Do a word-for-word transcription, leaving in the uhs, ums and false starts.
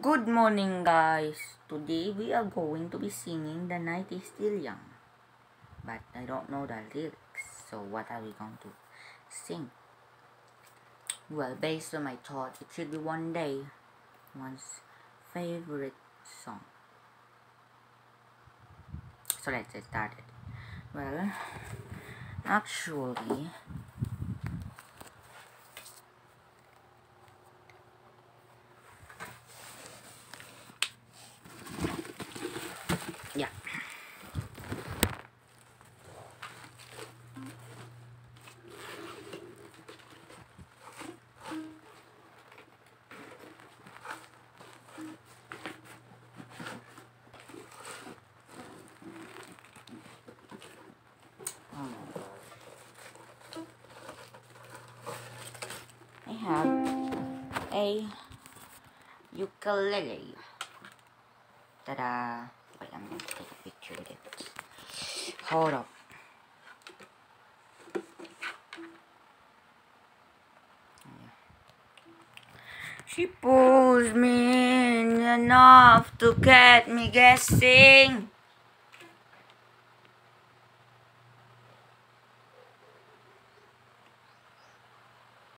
Good morning, guys. Today we are going to be singing The Night is Still Young, but I don't know the lyrics, so what are we going to sing? Well, based on my thought, it should be One Day, one's favorite song. So let's get started. Well, actually, yeah. Oh my God. I have a ukulele. Ta-da! Wait, I'm going to take a picture of it. Hold up. She pulls me in enough to get me guessing.